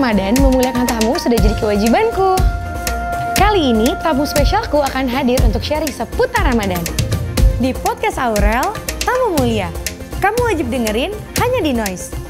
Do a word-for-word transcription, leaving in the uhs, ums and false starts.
Ramadan, memuliakan tamu sudah jadi kewajibanku. Kali ini, tamu spesialku akan hadir untuk sharing seputar Ramadan. Di Podcast Aurel, Tamu Mulia. Kamu wajib dengerin hanya di Noise.